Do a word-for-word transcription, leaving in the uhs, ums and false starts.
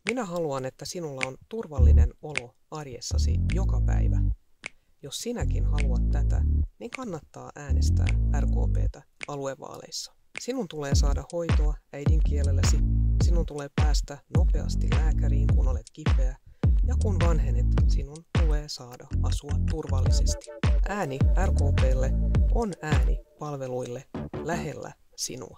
Minä haluan, että sinulla on turvallinen olo arjessasi joka päivä. Jos sinäkin haluat tätä, niin kannattaa äänestää R K P:tä aluevaaleissa. Sinun tulee saada hoitoa äidinkielelläsi, sinun tulee päästä nopeasti lääkäriin, kun olet kipeä, ja kun vanhenet, sinun tulee saada asua turvallisesti. Ääni R K P:lle on ääni palveluille lähellä sinua.